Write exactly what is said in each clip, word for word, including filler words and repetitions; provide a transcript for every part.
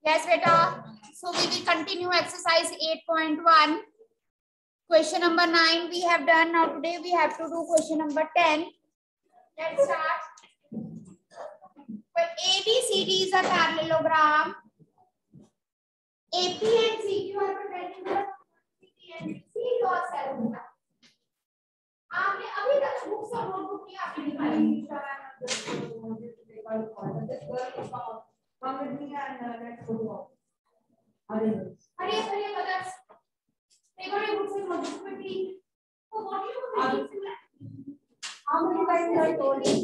Yes, beta. So we will continue exercise eight point one. Question number nine we have done. Now today we have to do question number ten. Let's start. Well, A B C D is a parallelogram. A P and C Q are perpendicular. C P and C cos alpha. आपने अभी तक book और notebook की आपने निकाली. हरिये हरिये colours. Favorite books and notebook में भी. So what you do? How many times I told you?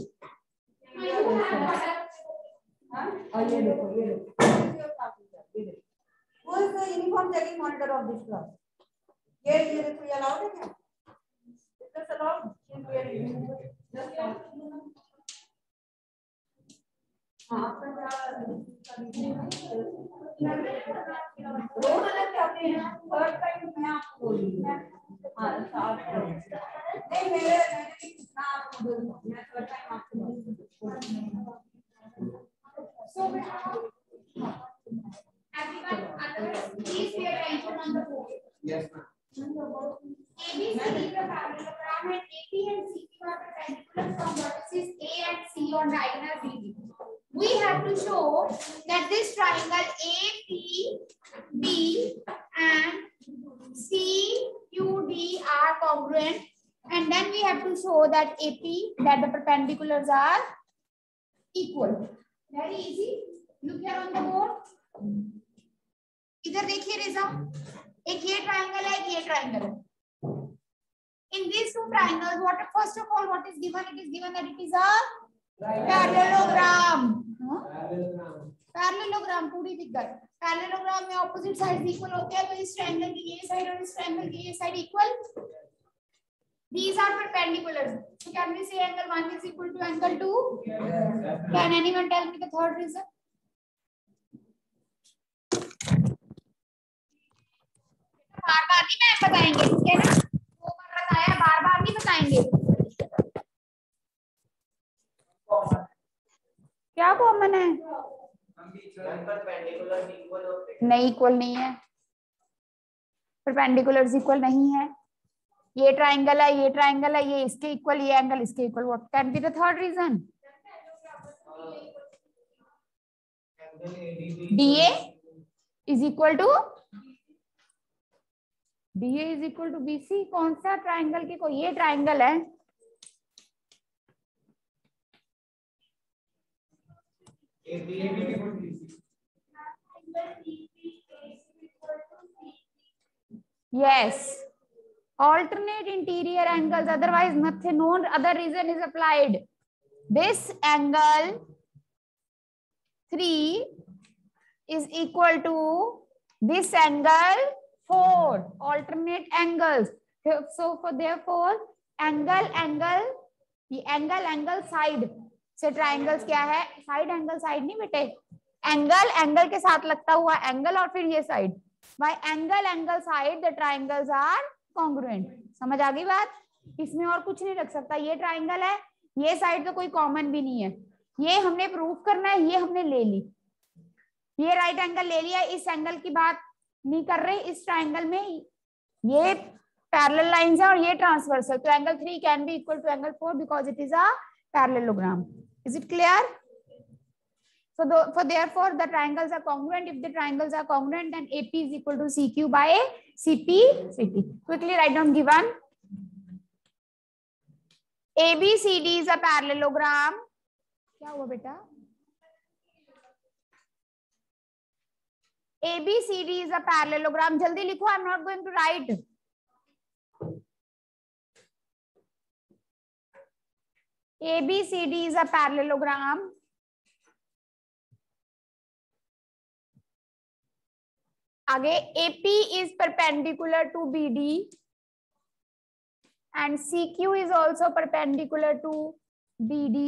हाँ? और ये देखो ये देखो. Who is the uniform checking monitor of this class? ये ये देखो ये allowed है क्या? Is this allowed? Just हाँ आपका रोज अलग करते हैं. थर्ड टाइम मैं आपको बोलूँगी. हाँ साफ नहीं मेरे मैंने ना आपको बोलूँगी. मैं थर्ड टाइम आपको बोलूँगी. So everyone, others, please pay attention on the board. Yes, ma'am. A B C D is a parallelogram and A P and C Q are perpendicular from vertices A and C on diagonal B D. We have to show that this triangle A P B and C Q D are congruent, and then we have to show that A P that the perpendiculars are equal. Very easy. Look here on the board. इधर देखिए रेजा, एक ये triangle है, एक ये triangle है. In these two triangles, what first of all, what is given? It is given that it is a parallelogram. Parallelogram. Parallelogram पूरी दिक्कत. Parallelogram में opposite sides equal होते हैं, तो इस triangle की ये side और इस triangle की ये side equal. These are perpendiculars. So can we say angle one is equal to angle two? Yes. Can anyone tell me the third reason? बार बार नहीं मैम बताएंगे, ठीक है ना? दो बार बताया, बार बार नहीं बताएंगे. क्या कॉमन है? नहीं, इक्वल नहीं है. परपेंडिकुलर्स इक्वल नहीं है. ये ट्राइंगल है, ये ट्राइंगल है, ये इसके इक्वल, ये एंगल इसके equal. What can be the third reason? DA is equal to DA is equal to BC. कौन सा ट्राइंगल के को? ये ट्राइंगल है. Yes. Alternate interior angles, otherwise nothing, no other reason is applied. This angle three is equal to this angle four. Alternate angles. So for therefore angle angle ये angle angle side से triangles क्या है? Side angle side नहीं बेटे, angle angle के साथ लगता हुआ angle और फिर ये side. By angle angle side the triangles are congruent. समझ आ गई बात? इसमें और कुछ नहीं रख सकता. ये ट्राइंगल है, ये साइड तो कोई कॉमन भी नहीं है. ये हमने प्रूव करना है, ये हमने ले ली. ये राइट एंगल ले लिया. इस एंगल की बात नहीं कर रहे. इस ट्राइंगल में ये पैरेलल लाइंस है और ये ट्रांसवर्सल. तो angle three can be equal to angle four because it is a parallelogram. Is it clear? So the, for therefore the triangles are congruent. If the triangles are congruent, then A P is equal to C Q by C P C T. Quickly write down given. A B C D is a parallelogram. क्या हुआ बेटा? A B C D is a parallelogram. जल्दी लिखो. I'm not going to write. A B C D is a parallelogram. आगे A P is perpendicular to B D and C Q is also perpendicular to B D.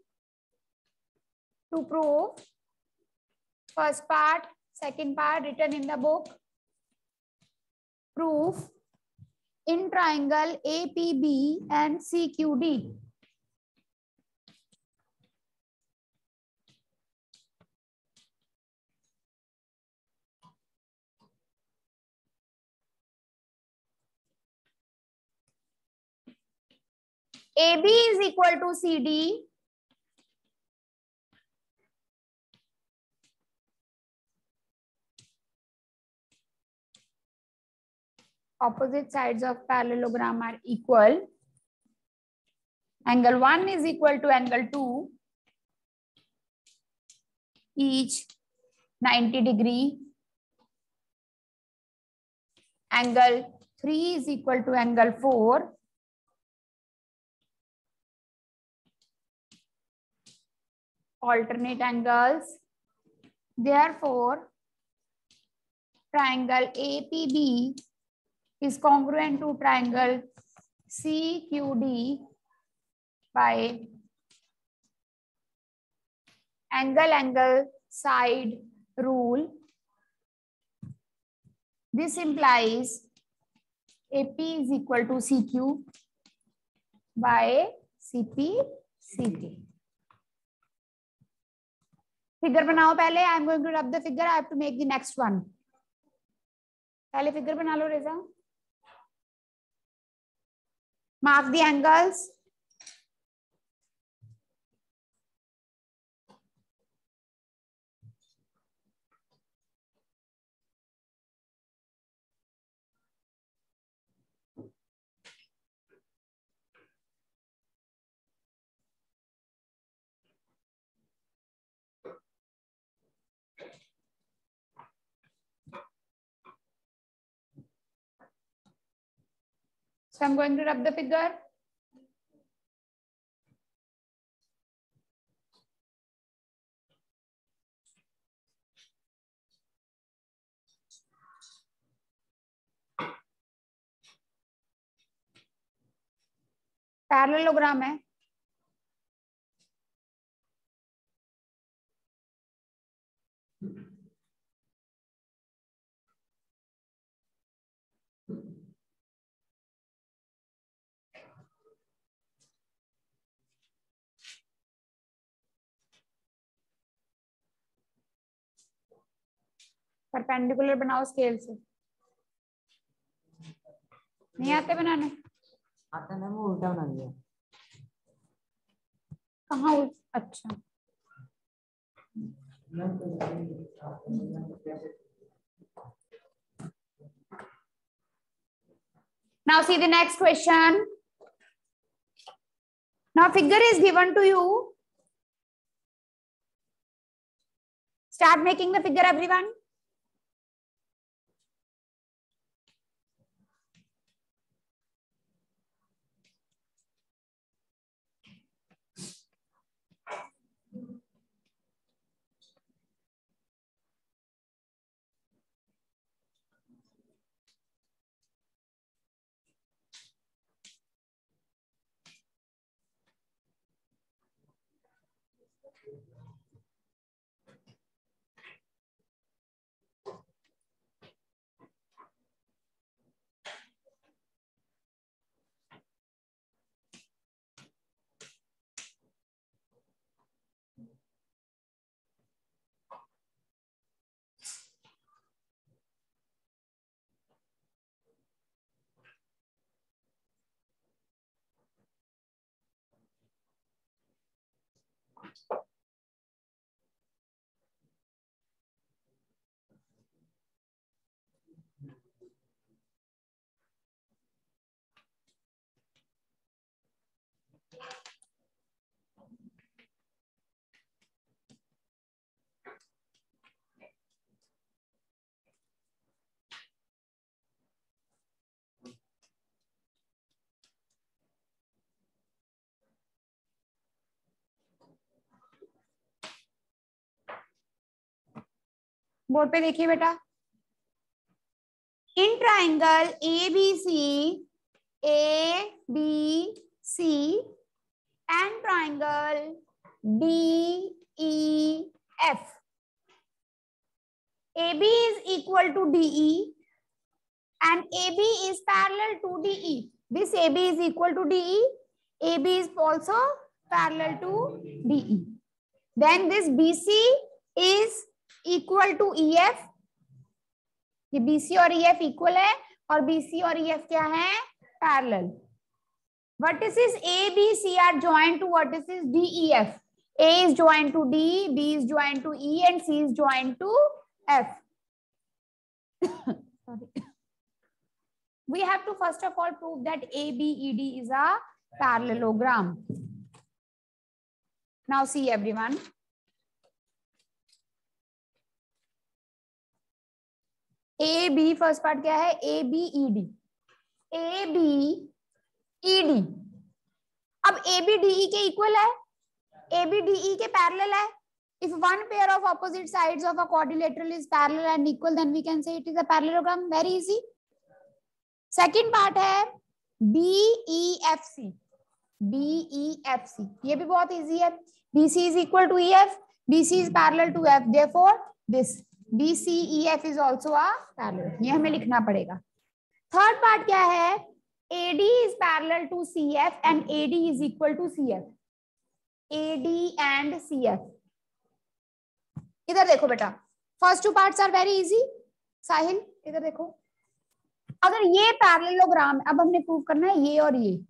To prove first part, second part written in the book. Proof in triangle A P B and C Q D. A B is equal to C D. Opposite sides of parallelogram are equal. Angle one is equal to angle two, each ninety degree. Angle three is equal to angle four. Alternate angles. Therefore, triangle A P B is congruent to triangle C Q D by angle-angle side rule. This implies A P is equal to C Q by C P C T. Figure बनाओ पहले. I am going to rub the figure. I have to make the next one. पहले figure बना लो रेजा. Mark the angles. So I'm going to rub the figure. Parallelogram है. Perpendicular बनाओ scale से. नहीं आते बनाने? आता ना, वो उल्टा बना दिया. कहाँ उल्टा? अच्छा. Now see the next question. Now figure is given to you. Start making the figure, everyone. Board पे देखिए बेटा. In triangle A B C, A B C and triangle D E F, A B is equal to D E and A B is parallel to D E. This A B is equal to D E. A B is also parallel to D E. Then this B C is equal to E F. ये B C और E F equal है और B C और E F क्या है? Parallel. vertices A, B, C are joined to vertices D, E, F. A is joined to D, B is joined to E, and C is joined to F. We have to first of all prove that A B E D is a parallelogram. Now see everyone. A B first part क्या है? A B E D. A B E D. अब A B D E के equal है, A B D E के parallel है. If one pair of opposite sides of a quadrilateral is parallel and equal, then we can say it is a parallelogram. Very easy. Second part है B E F C. B E F C. ये भी बहुत easy है. B C is equal to E F. B C is parallel to F. Therefore, this B C E F is also a parallel. ये हमें लिखना पड़ेगा. Third part क्या है? A D is parallel to C F and A D is equal to C F. A D and C F. इधर देखो बेटा. First two parts are very easy. साहिल इधर देखो. अगर ये पैरेललोग्राम, अब हमने प्रूव करना है ये और ये.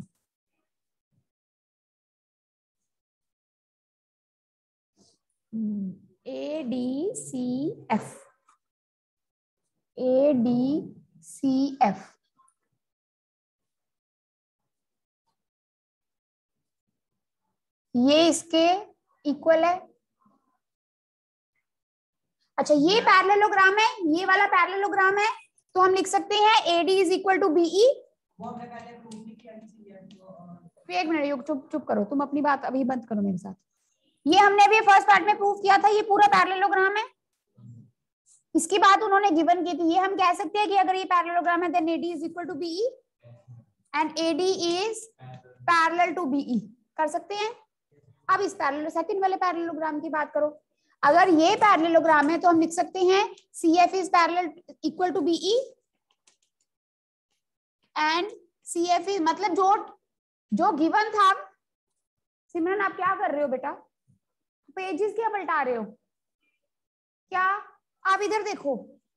A D C F. A D C F. ये इसके इक्वल है. अच्छा ये पैरेललोग्राम है, ये वाला पैरेललोग्राम है, तो हम लिख सकते हैं A D is equal to B E. एक मिनट चुप चुप करो, तुम अपनी बात अभी बंद करो मेरे साथ. ये हमने अभी फर्स्ट पार्ट में प्रूव किया था, ये पूरा पैरेललोग्राम है. इसकी बात उन्होंने गिवन की थी. ये हम कह सकते हैं कि अगर ये पैरेललोग्राम है then A D is equal to B E and A D is parallel to B E. कर सकते हैं. अब इस पैरेलल सेकंड वाले पैरेललोग्राम की बात करो. अगर ये पैरेललोग्राम है तो हम लिख सकते हैं C F is parallel equal to B E and C F is मतलब जो जो गिवन था. सिमरन आप क्या कर रहे हो बेटा? पेजेस क्या पलटा रहे हो क्या? आप इधर देखो.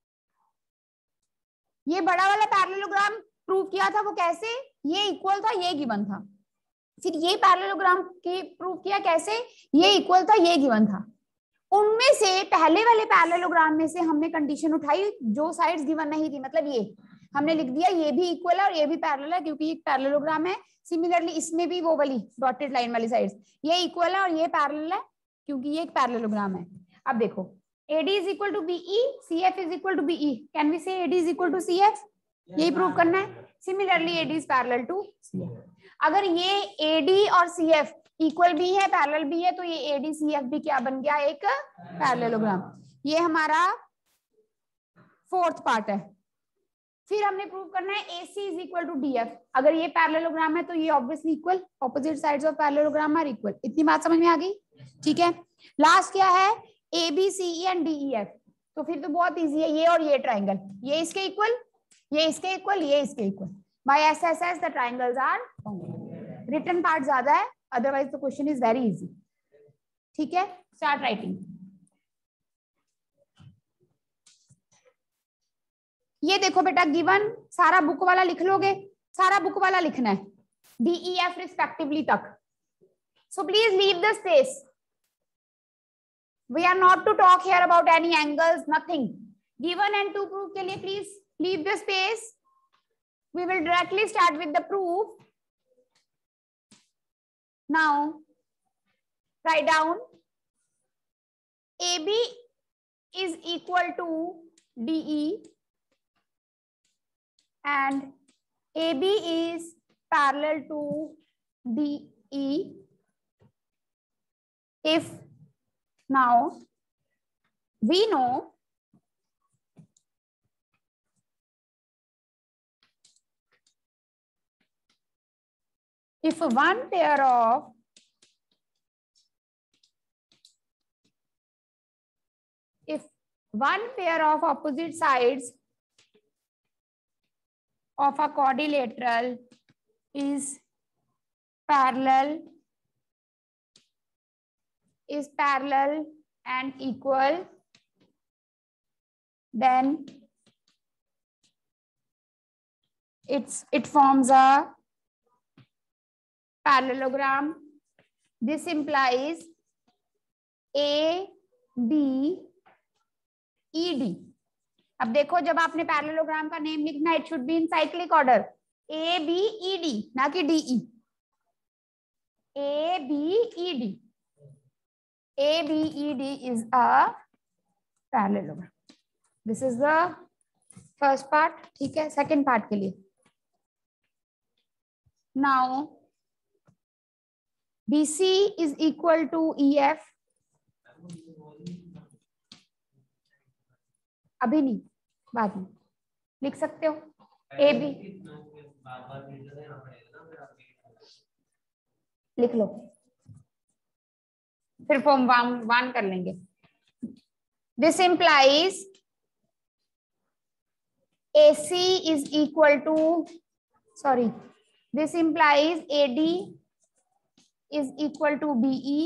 ये बड़ा वाला पैरेललोग्राम प्रूव किया था, वो कैसे? ये इक्वल था, ये गिवन था. फिर ये पैरेललोग्राम की प्रूव किया कैसे? ये इक्वल था, ये गिवन था. उनमें से पहले वाले पैरेललोग्राम में से हमने कंडीशन उठाई जो साइड्स गिवन नहीं थी. मतलब ये हमने लिख दिया ये भी इक्वल है और ये भी पैरेलल है क्योंकि ये पैरेललोग्राम है. सिमिलरली इसमें भी वो वाली डॉटेड लाइन वाली साइड्स ये इक्वल है और ये पैरेलल है क्योंकि ये एक पैरेललोग्राम है. अब देखो A D is equal to B E, C F is equal to B E. Can we say A D is equal to C F? यही प्रूव करना है. Similarly A D is parallel to C F. अगर ये A D और C F equal भी है, parallel भी है, तो ये A D C F भी क्या बन गया? एक पैरेललोग्राम. ये हमारा फोर्थ पार्ट है. फिर हमने प्रूव करना है A C is equal to D F. अगर ये पैरेललोग्राम है तो ये obviously equal. Opposite sides of parallelogram are equal. इतनी बात समझ में आ गई? ठीक है. लास्ट क्या है? A B C E and D E F. तो फिर तो बहुत इजी है. ये और ये ट्राइंगल, ये इसके इक्वल, ये इसके इक्वल, ये इसके equal. By S S S the triangles are congruent. Written part ज्यादा है, otherwise the question is very easy. ठीक है. Start writing. ये देखो बेटा गिवन सारा बुक वाला लिख लोगे. सारा बुक वाला लिखना है D E F रिस्पेक्टिवली तक. So please leave the space. We are not to talk here about any angles, nothing. Given and to prove के लिए please leave the space. We will directly start with the proof. Now, write down A B is equal to D E and A B is parallel to D E if now we know if one pair of if one pair of opposite sides of a quadrilateral is parallel is parallel and equal, then it's it forms a parallelogram. This implies A B E D. अब देखो जब आपने parallelogram का name लिखना है, it should be in cyclic order, A B E D, ना कि D E. A B E D, A B E D is a parallelogram. This is the first part. ठीक है, सेकेंड पार्ट के लिए now B C is equal to E F. अभी नहीं, बाद में लिख सकते हो. ए बी लिख लो, फिर फॉर्म वन वन कर लेंगे. This implies A C is equal to, sorry, this implies A D is equal to B E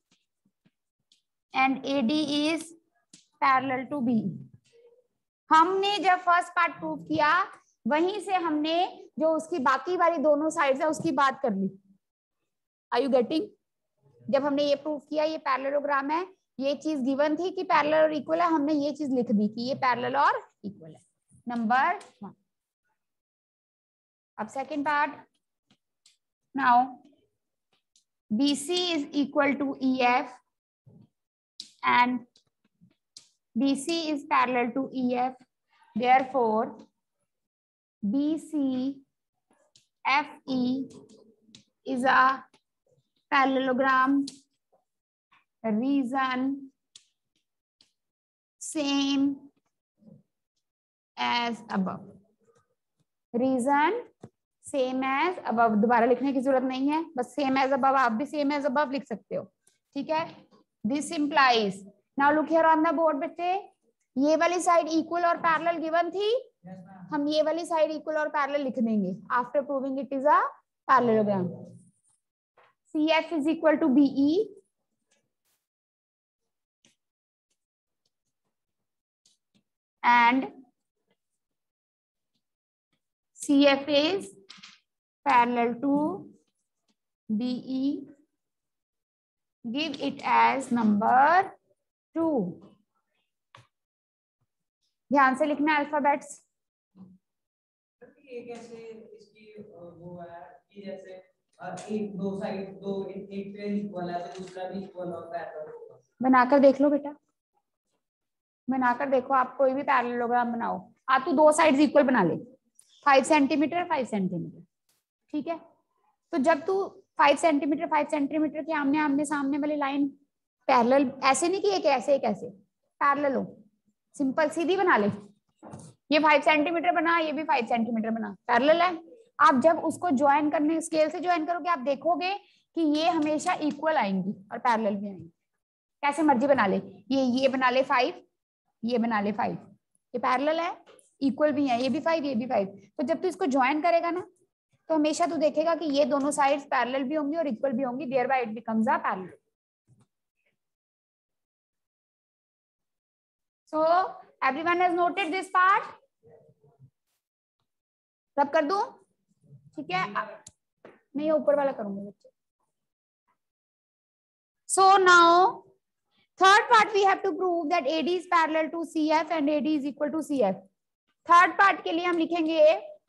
and A D is parallel to B. हमने जब फर्स्ट पार्ट प्रूव किया वहीं से हमने जो उसकी बाकी वाली दोनों साइड्स है उसकी बात कर ली. Are you getting? जब हमने ये प्रूव किया ये पैरेललोग्राम है, ये चीज गिवन थी कि पैरेलल और इक्वल है, हमने ये चीज लिख दी कि ये पैरेलल और इक्वल है. Number one. अब second part. Now B C is equal to E F and B C is parallel to E F. Therefore, B C F E is a parallelogram. Reason same as above. Reason same as above. दोबारा लिखने की जरूरत नहीं है, बस same as above. आप भी same as above लिख सकते हो. ठीक है. This implies, now look here on the board बच्चे, ये वाली साइड इक्वल और पैरेलल गिवन थी, हम ये वाली साइड इक्वल और पैरेलल लिख देंगे after proving it is a parallelogram. C F is equal to B E and C F is parallel to B E. Give it as number two. ध्यान से लिखना अल्फाबेट्स. ये कैसे इसकी वो है कि जैसे एक दो साइड दो एक एक पे इक्वल है तो दूसरा भी इक्वल और पैरेलल होगा. बनाकर देख लो बेटा, बनाकर देखो. आप कोई भी पैरेललोग्राम बनाओ, आप तो दो साइड्स इक्वल बना ले, फाइव सेंटीमीटर फाइव सेंटीमीटर. ठीक है, तो जब तू फाइव सेंटीमीटर फाइव सेंटीमीटर के आमने आमने सामने वाली लाइन पैरेलल, ऐसे नहीं कि एक ऐसे एक ऐसे पैरेलल हो, सिंपल सीधी बना ले. ये फाइव सेंटीमीटर बना, ये भी फाइव सेंटीमीटर बना, पैरेलल है. आप जब उसको ज्वाइन करने, स्केल से ज्वाइन करोगे, आप देखोगे कि ये हमेशा इक्वल आएंगी और पैरेलल भी आएंगी. कैसे मर्जी बना ले, ये ये बना ले फाइव, ये बना ले फाइव, ये पैरेलल है, इक्वल भी है, ये भी फाइव ये भी फाइव. तो जब तू इसको ज्वाइन करेगा ना तो हमेशा तू देखेगा कि ये दोनों साइड्स पैरेलल भी होंगी और इक्वल भी होंगी. Thereby it becomes a parallel. So everyone has noted this part. Rub कर दूं? ठीक है, मैं ये ऊपर वाला करूंगी बच्चे. So now third part we have to prove that A D is parallel to C F and A D is equal to C F. Third part के लिए हम लिखेंगे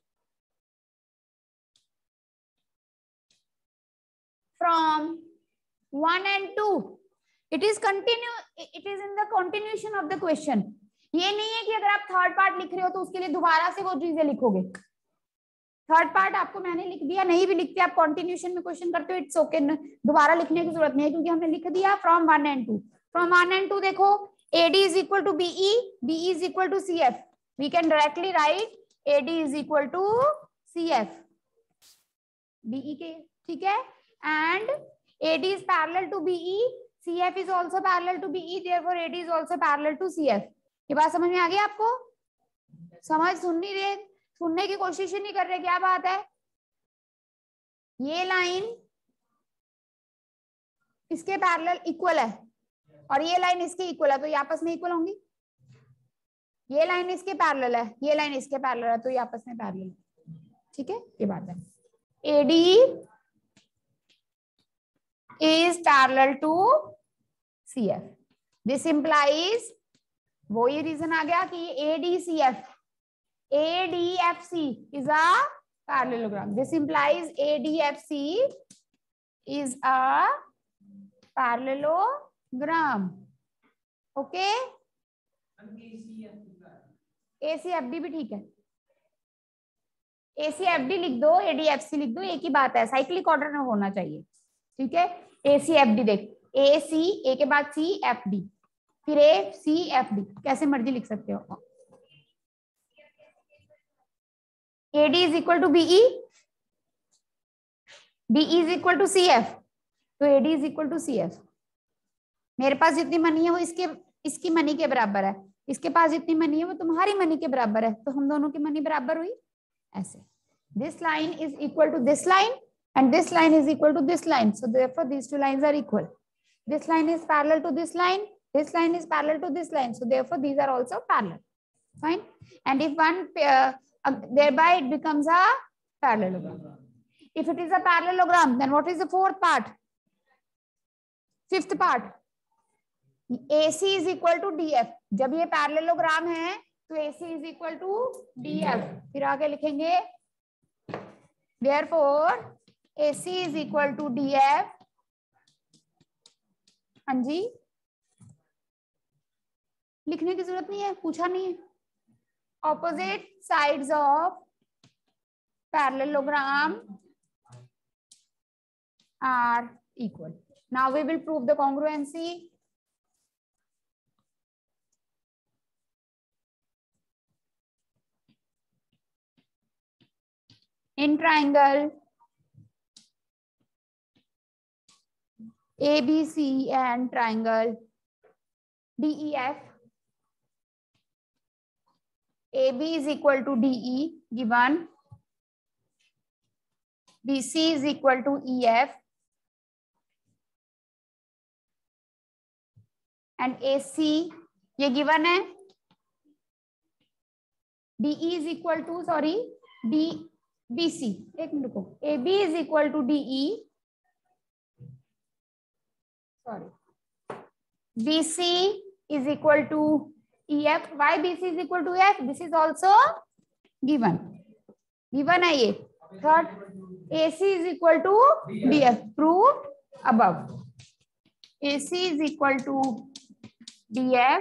from one and two. It is continue. It is in the continuation of the question. ये नहीं है कि अगर आप थर्ड पार्ट लिख रहे हो तो उसके लिए दोबारा से वो चीजें लिखोगे. थर्ड पार्ट आपको मैंने लिख दिया, नहीं भी लिखते आप कंटिन्यूशन में क्वेश्चन करते हो, इट्स ओके. दोबारा लिखने की जरूरत नहीं है क्योंकि हमने लिख दिया from one and two. From one and two देखो, A D is equal to B E, B E is equal to C F. We can directly write A D is equal to C F. B E के, ठीक है. And A D is parallel to B E, C F is also parallel to B E, therefore A D is also parallel to C F. ये बात समझ में आ गई आपको? समझ सुन नहीं रहे, सुनने की कोशिश ही नहीं कर रहे, क्या बात है? ये लाइन इसके पैरेलल इक्वल है और ये लाइन इसके इक्वल है, तो ये आपस में इक्वल होंगी. ये लाइन इसके पैरेलल है, ये लाइन इसके पैरेलल है, तो ये आपस में पैरेलल है. ठीक है, ये बात है. A D is parallel to C F. This implies, वो ये reason आ गया कि ये A D C F, A D F C is a parallelogram. This implies A D F C is a parallelogram. Okay? A C F D भी ठीक है. A C F D लिख दो, A D F C लिख दो, एक ही बात है, साइक्लिक ऑर्डर में होना चाहिए. ठीक है. A C F D देख, A C, A के बाद C F D, फिर A C F D, कैसे मर्जी लिख सकते हो. A D is equal to B E, B E is equal to C F, तो A D is equal to C F. मेरे पास जितनी मनी है वो इसके इसकी मनी के बराबर है, इसके पास जितनी मनी है वो तुम्हारी मनी के बराबर है, तो हम दोनों की मनी बराबर हुई. ऐसे this line is equal to this line and this line is equal to this line, so therefore these two lines are equal. This line is parallel to this line, this line is parallel to this line, so therefore these are also parallel. Fine. And if one pair, uh, thereby it becomes a parallelogram. If it is a parallelogram, then what is the fourth part? Fifth part. A C is equal to D F. जब ये parallelogram है तो A C is equal to D F. फिर आगे लिखेंगे therefore A C is equal to D F. हाँ जी, लिखने की जरूरत नहीं है, पूछा नहीं है. Opposite sides of parallelogram are equal. Now we will prove the congruency. In triangle A B C and triangle D E F, A B is equal to D E given, B C is equal to E F, and A C ये given है, D E is equal to sorry D B C, एक minute रुको, A B is equal to D E, sorry, B C is equal to E F. Why B C is equal to E F? This is also given. Given है ये. Third, A C is equal to D F. Proved above. A C is equal to D F.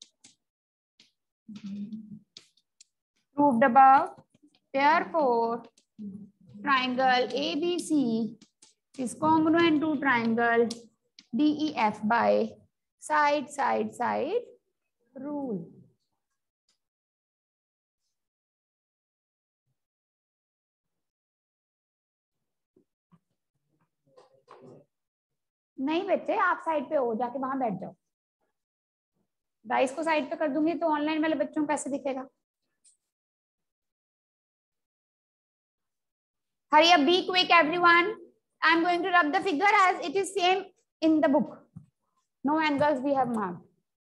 Proved above. Therefore, triangle A B C is congruent to triangle D E F by side, side, side rule. नहीं बच्चे, आप side पे हो, जाके वहां बैठ जाओ. Rice को साइड पे कर दूंगी तो ऑनलाइन वाले बच्चों को कैसे दिखेगा. Hurry up, be quick everyone. I am going to rub the figure as it is same in the book. No angles we have marked.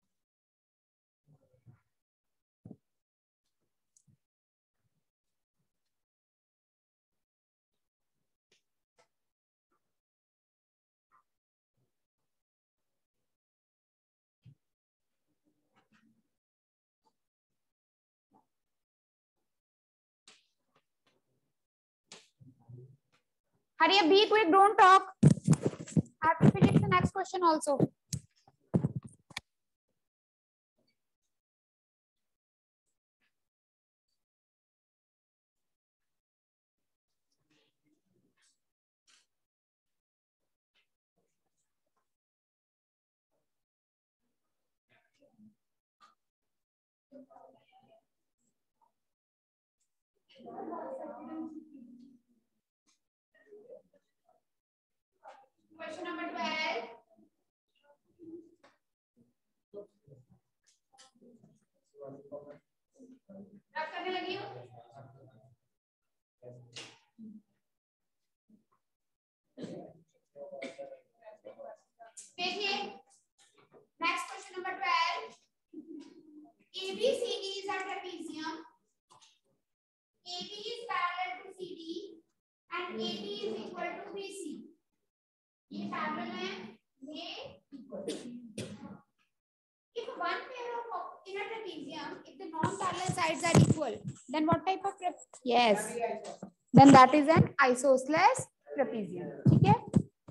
Hurry up, be quick, don't talk. I have to finish the next question also. Question number twelve. रब करने लगी हूँ. देखिए, next question number twelve. A B C D is a trapezium. A B is parallel to C D and A B is equal to B C. ये parallel है sides are equal, then what type of trap? Yes, then that is an isosceles trapezium. ठीक है?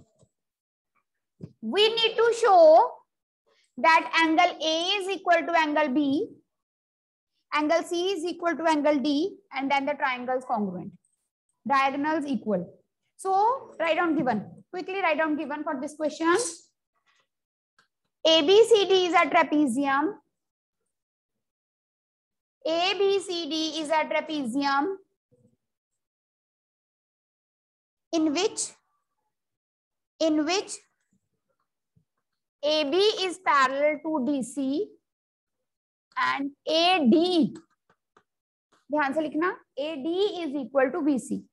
We need to show that angle A is equal to angle B, angle C is equal to angle D, and then the triangles congruent, diagonals equal. So write down given. Quickly write down given for this question. A B C D is a trapezium. A B C D is a trapezium in which in which A B is parallel to D C and A D, ध्यान से लिखना, A D is equal to B C.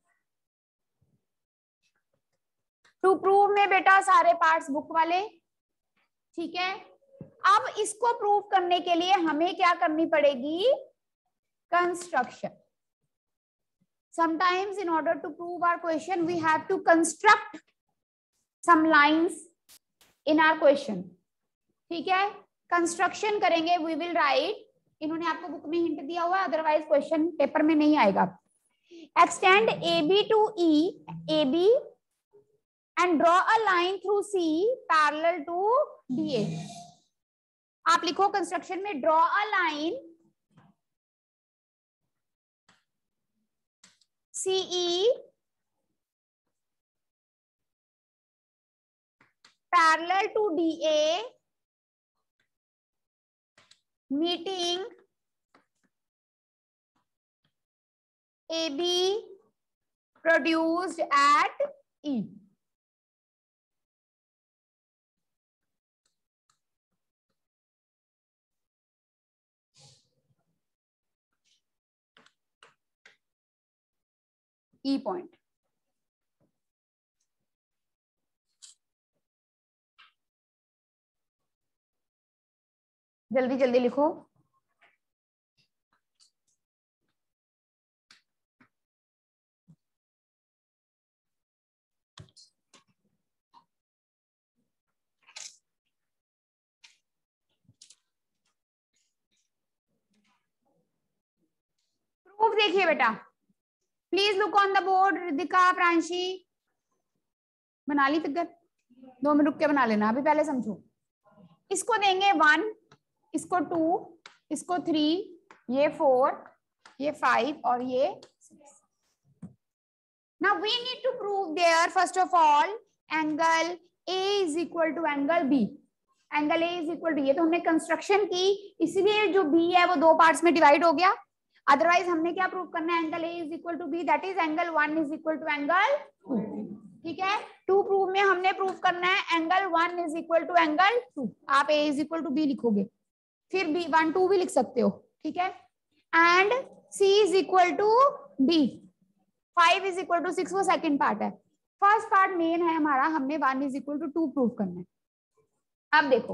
To prove में बेटा सारे parts book वाले, ठीक है? अब इसको प्रूव करने के लिए हमें क्या करनी पड़ेगी? Construction. Sometimes in order to prove our question we have to construct some lines in our question. ठीक है? कंस्ट्रक्शन करेंगे. We will write. इन्होंने आपको बुक में हिंट दिया हुआ, अदरवाइज क्वेश्चन पेपर में नहीं आएगा. Extend A B to E, A B, and draw a line through C parallel to D A. आप लिखो कंस्ट्रक्शन में draw a line C E parallel to D A meeting A B produced at E. E point. जल्दी जल्दी लिखो. Proof देखिए बेटा. Please look on the board. Ridika, Pranshi, बना ली फिगर? दो मिनट रुक के बना लेना, अभी पहले समझो. इसको देंगे वन, इसको टू, इसको थ्री, ये फोर, ये फाइव और ये six. Now we need to prove there first of all angle A is equal to angle B. Angle A is equal to, ये तो हमने कंस्ट्रक्शन की, इसलिए जो B है वो दो पार्ट्स में डिवाइड हो गया. अदरवाइज हमने क्या प्रूव करना है? Angle A is equal to B, that is angle one is equal to angle two. ठीक है? टू प्रूव में हमने प्रूव करना है angle one is equal to angle two. आप A is equal to B लिखोगे, फिर B वन टू भी लिख सकते हो. ठीक है? And C is equal to D, five is equal to six वो सेकंड पार्ट है. फर्स्ट पार्ट मेन है हमारा, हमने one is equal to two prove करना है. अब देखो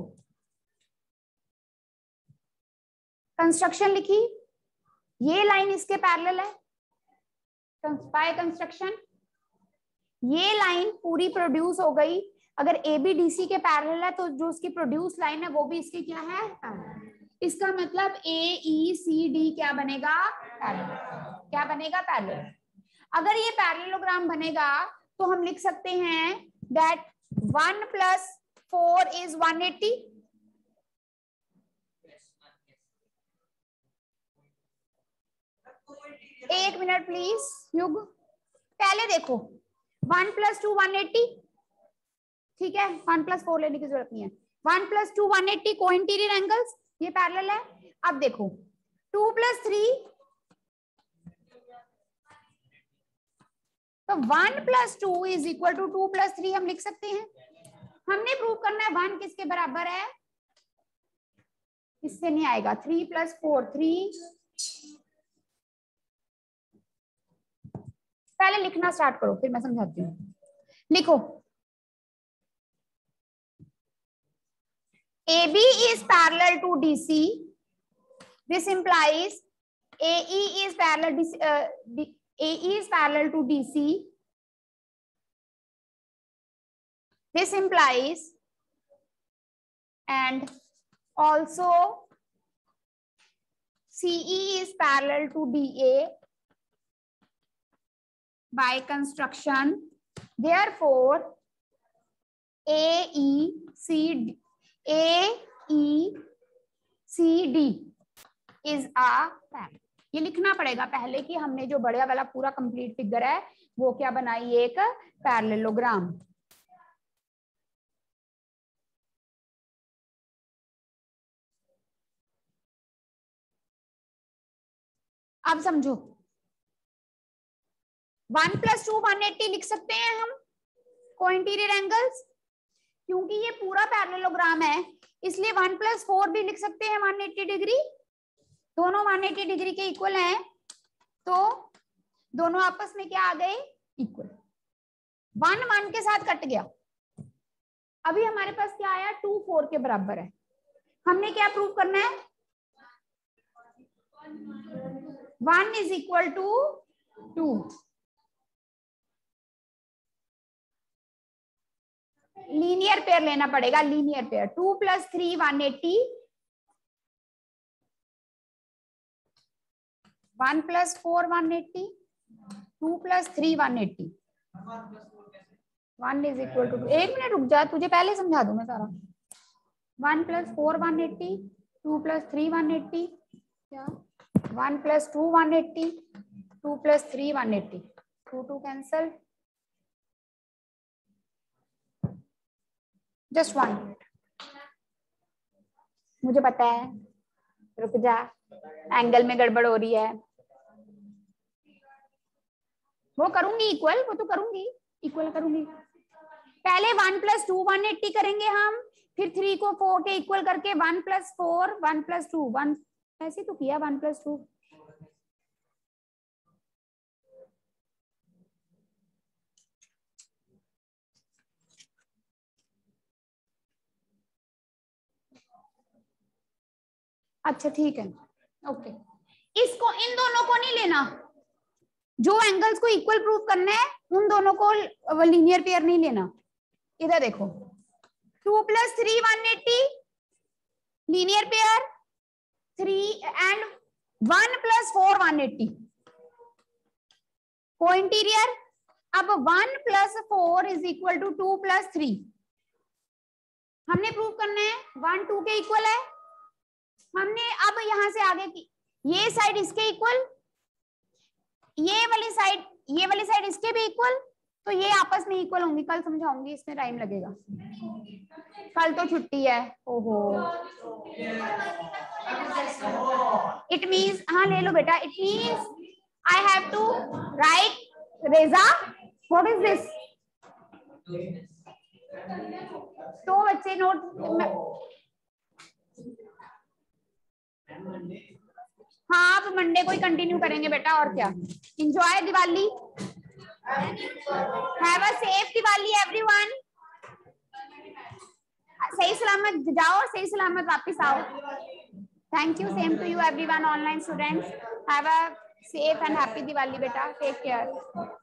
कंस्ट्रक्शन लिखी, ये लाइन इसके पैरेलल है बाय कंस्ट्रक्शन. ये लाइन पूरी प्रोड्यूस हो गई. अगर ए बी डी सी के पैरेलल है तो जो उसकी प्रोड्यूस लाइन है वो भी इसकी क्या है? पैरेलल. इसका मतलब ए ई सी डी क्या बनेगा? पैरेलल. क्या बनेगा? पैरेलल. अगर ये पैरेललोग्राम बनेगा तो हम लिख सकते हैं that one plus four is one eighty. एक मिनट प्लीज युग, पहले देखो one plus two one eighty. ठीक है? वन प्लस फोर लेने की जरूरत नहीं है. One plus two one eighty को इंटीरियर एंगल्स, ये पैरेलल है. अब देखो टू प्लस थ्री, तो one plus two is equal to two plus three हम लिख सकते हैं. हमने प्रूव करना है वन किसके बराबर है? इससे नहीं आएगा. Three plus four three. पहले लिखना स्टार्ट करो फिर मैं समझाती हूँ. लिखो A B is parallel to D C. This implies A E is parallel to uh, A E is parallel to D C. This implies and also C E is parallel to D A by construction. Therefore, A E C D, A E C D is a parallel. ये लिखना पड़ेगा पहले कि हमने जो बड़ा वाला पूरा कंप्लीट फिगर है वो क्या बनाई, एक पैरेललोग्राम। अब समझो, one plus two one eighty लिख सकते हैं हम कोइंटीरियर एंगल्स, क्योंकि ये पूरा पैरेललोग्राम है इसलिए वन प्लस फोर भी लिख सकते हैं वन एट्टी डिग्री। दोनों वन एट्टी डिग्री के इक्वल हैं तो दोनों आपस में क्या आ गए, इक्वल। वन वन के साथ कट गया। अभी हमारे पास क्या आया, टू फोर के बराबर है। हमने क्या प्रूव करना है, one is equal to two. Linear pair लेना पड़ेगा, linear pair. Two plus three one eighty, one plus four one eighty, two plus three one eighty, one is equal to two. एक मिनट रुक जा, तुझे पहले समझा दूं मैं सारा। One plus four one eighty, two plus three one eighty, क्या one plus two one eighty, two plus three one eighty, two two cancel. Just one minute, मुझे पता है, रुक जा, एंगल में गड़बड़ हो रही है। वो करूंगी इक्वल, वो तो करूंगी, इक्वल करूंगी। पहले one plus two one eighty करेंगे हम, फिर थ्री को फोर के इक्वल करके one plus four one plus two, one ऐसे तो किया, वन प्लस टू। अच्छा ठीक है, ओके। इसको, इन दोनों को नहीं लेना, जो एंगल्स को इक्वल प्रूव करना है उन दोनों को लीनियर पेयर नहीं लेना। इधर देखो, two plus three one eighty linear pair, three and one plus four one eighty को इंटीरियर। अब one plus four is equal to two plus three, हमने प्रूव करना है वन टू के इक्वल है। हमने अब यहां से आगे की ये साइड इसके इक्वल, ये वाली साइड ये वाली साइड इसके भी इक्वल, तो ये आपस में इक्वल होंगी। कल समझाऊंगी, इसमें टाइम लगेगा, कल तो छुट्टी है। ओहो, इट मीन्स, हाँ ले लो बेटा, it means I have to write Reza, what is this? तो बच्चे नोट, हाँ अब मंडे को ही कंटिन्यू करेंगे बेटा, और क्या। Enjoy Diwali, have a safe Diwali everyone. सही सलामत जाओ और सही सलामत वापस आओ। Thank you, same to you everyone online students. Have a safe and happy Diwali बेटा, टेक केयर।